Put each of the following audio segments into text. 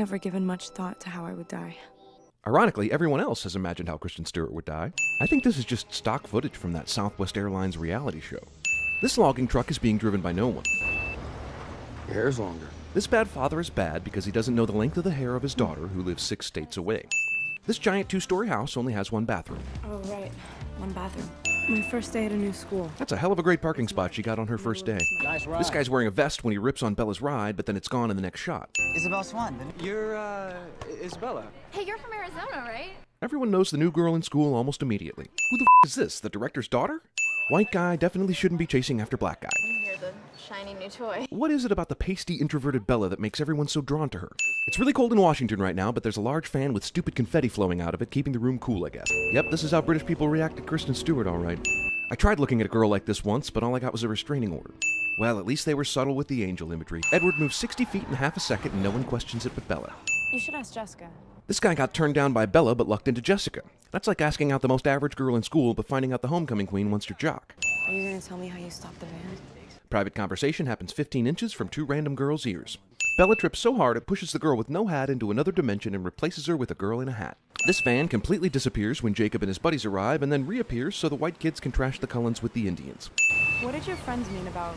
never given much thought to how I would die. Ironically, everyone else has imagined how Kristen Stewart would die. I think this is just stock footage from that Southwest Airlines reality show. This logging truck is being driven by no one. Your hair's longer. This bad father is bad because he doesn't know the length of the hair of his daughter who lives 6 states away. This giant 2-story house only has 1 bathroom. Oh, right. 1 bathroom. My first day at a new school. That's a hell of a great parking spot she got on her first day. Nice ride. This guy's wearing a vest when he rips on Bella's ride, but then it's gone in the next shot. Isabel Swan. You're, Isabella. Hey, you're from Arizona, right? Everyone knows the new girl in school almost immediately. Who the is this, the director's daughter? White guy definitely shouldn't be chasing after black guy. You're the shiny new toy. What is it about the pasty, introverted Bella that makes everyone so drawn to her? It's really cold in Washington right now, but there's a large fan with stupid confetti flowing out of it, keeping the room cool, I guess. Yep, this is how British people react to Kristen Stewart, all right. I tried looking at a girl like this once, but all I got was a restraining order. Well, at least they were subtle with the angel imagery. Edward moves 60 feet in half a second, and no one questions it but Bella. You should ask Jessica. This guy got turned down by Bella, but lucked into Jessica. That's like asking out the most average girl in school, but finding out the homecoming queen wants your jock. Are you gonna tell me how you stopped the van? Private conversation happens 15 inches from 2 random girls' ears. Bella trips so hard it pushes the girl with no hat into another dimension and replaces her with a girl in a hat. This van completely disappears when Jacob and his buddies arrive and then reappears so the white kids can trash the Cullens with the Indians. What did your friends mean about,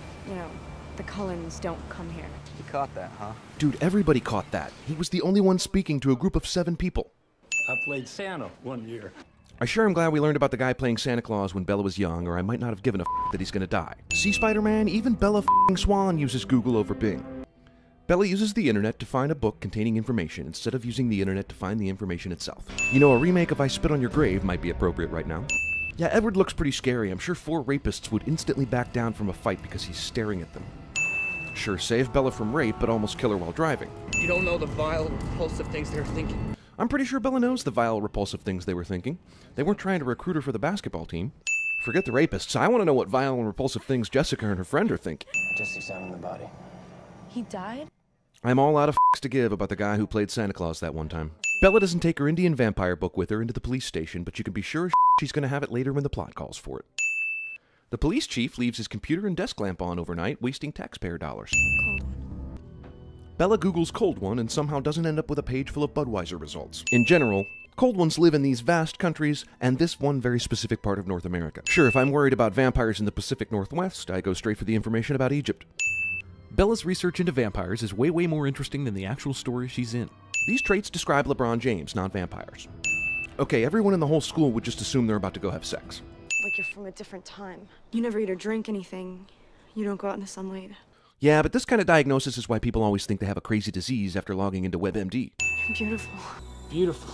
the Cullens don't come here? You caught that, huh? Dude, everybody caught that. He was the only one speaking to a group of 7 people. I played Santa one year. I sure am glad we learned about the guy playing Santa Claus when Bella was young, or I might not have given a that he's gonna die. See, Spider-Man, even Bella Swan uses Google over Bing. Bella uses the internet to find a book containing information instead of using the internet to find the information itself. You know, a remake of I Spit on Your Grave might be appropriate right now. Yeah, Edward looks pretty scary. I'm sure 4 rapists would instantly back down from a fight because he's staring at them. Sure, save Bella from rape, but almost kill her while driving. You don't know the vile, repulsive things they're thinking. I'm pretty sure Bella knows the vile, repulsive things they were thinking. They weren't trying to recruit her for the basketball team. Forget the rapists. I want to know what vile and repulsive things Jessica and her friend are thinking. Just examine the body. He died? I'm all out of to give about the guy who played Santa Claus that one time. Bella doesn't take her Indian vampire book with her into the police station, but you can be sure she's going to have it later when the plot calls for it. The police chief leaves his computer and desk lamp on overnight, wasting taxpayer dollars. Cold one. Bella Googles cold one and somehow doesn't end up with a page full of Budweiser results. In general, cold ones live in these vast countries and this one very specific part of North America. Sure, if I'm worried about vampires in the Pacific Northwest, I go straight for the information about Egypt. Bella's research into vampires is way more interesting than the actual story she's in. These traits describe LeBron James, not vampires. Okay, everyone in the whole school would just assume they're about to go have sex. Like you're from a different time. You never eat or drink anything. You don't go out in the sunlight. Yeah, but this kind of diagnosis is why people always think they have a crazy disease after logging into WebMD. You're beautiful. Beautiful.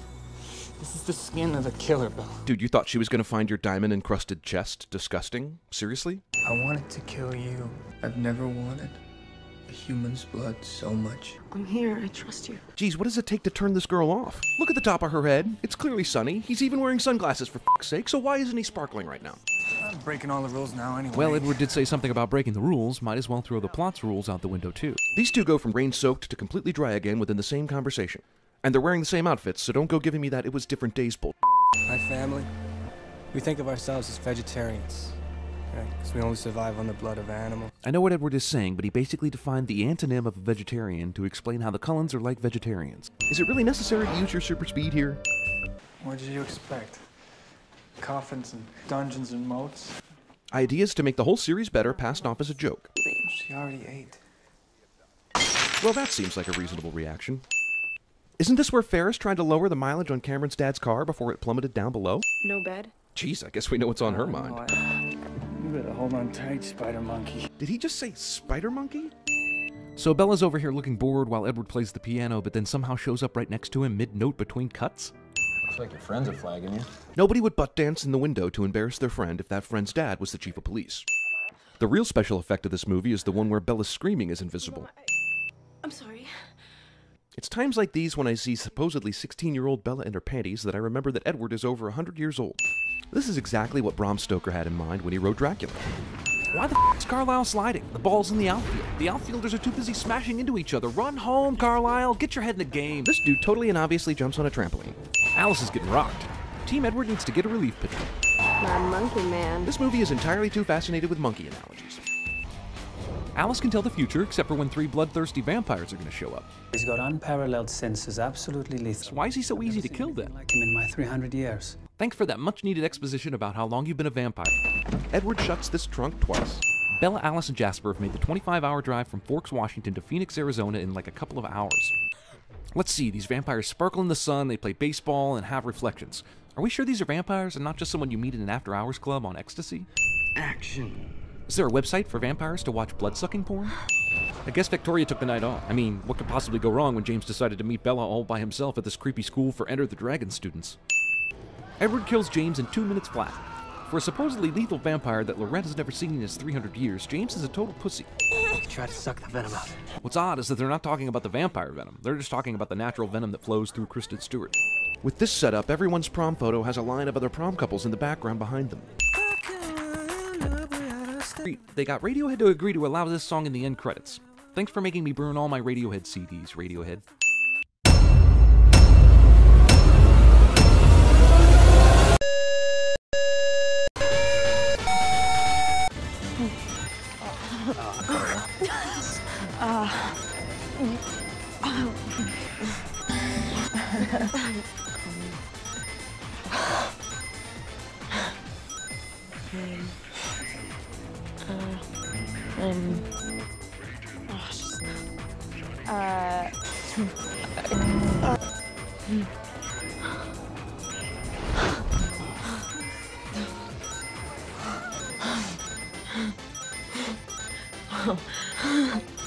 This is the skin of a killer, Bella. Dude, you thought she was gonna find your diamond-encrusted chest disgusting? Seriously? I wanted to kill you. I've never wanted a human's blood so much. I'm here. I trust you. Geez, what does it take to turn this girl off? Look at the top of her head. It's clearly sunny. He's even wearing sunglasses for f***'s sake, so why isn't he sparkling right now? I'm breaking all the rules now anyway. Well, Edward did say something about breaking the rules. Might as well throw the plot's rules out the window, too. These two go from rain-soaked to completely dry again within the same conversation. And they're wearing the same outfits, so don't go giving me that it was different days bull. My family, we think of ourselves as vegetarians. Because we only survive on the blood of animals. I know what Edward is saying, but he basically defined the antonym of a vegetarian to explain how the Cullens are like vegetarians. Is it really necessary to use your super speed here? What did you expect? Coffins and dungeons and moats? Ideas to make the whole series better passed off as a joke. She already ate. Well, that seems like a reasonable reaction. Isn't this where Ferris tried to lower the mileage on Cameron's dad's car before it plummeted down below? No bed? Jeez, I guess we know what's on her mind. You better hold on tight, Spider Monkey. Did he just say Spider Monkey? So Bella's over here looking bored while Edward plays the piano, but then somehow shows up right next to him mid-note between cuts? Looks like your friends are flagging you. Nobody would butt dance in the window to embarrass their friend if that friend's dad was the chief of police. The real special effect of this movie is the one where Bella's screaming is invisible. I'm sorry. It's times like these when I see supposedly 16-year-old Bella in her panties that I remember that Edward is over 100 years old. This is exactly what Bram Stoker had in mind when he wrote Dracula. Why the f*** is Carlisle sliding? The ball's in the outfield. The outfielders are too busy smashing into each other. Run home, Carlisle. Get your head in the game. This dude totally and obviously jumps on a trampoline. Alice is getting rocked. Team Edward needs to get a relief pitcher. My monkey man. This movie is entirely too fascinated with monkey analogies. Alice can tell the future, except for when 3 bloodthirsty vampires are going to show up. He's got unparalleled senses, absolutely lethal. So why is he so easy to kill then? Like him in my 300 years. Thanks for that much-needed exposition about how long you've been a vampire. Edward shuts this trunk twice. Bella, Alice, and Jasper have made the 25-hour drive from Forks, Washington to Phoenix, Arizona in like a couple of hours. Let's see, these vampires sparkle in the sun, they play baseball, and have reflections. Are we sure these are vampires and not just someone you meet in an after-hours club on ecstasy? Action. Is there a website for vampires to watch blood-sucking porn? I guess Victoria took the night off. I mean, what could possibly go wrong when James decided to meet Bella all by himself at this creepy school for Enter the Dragon students? Edward kills James in 2 minutes flat. For a supposedly lethal vampire that Loretta's never seen in his 300 years, James is a total pussy. Try to suck the venom out. What's odd is that they're not talking about the vampire venom. They're just talking about the natural venom that flows through Kristen Stewart. With this setup, everyone's prom photo has a line of other prom couples in the background behind them. They got Radiohead to agree to allow this song in the end credits. Thanks for making me burn all my Radiohead CDs, Radiohead. Oh.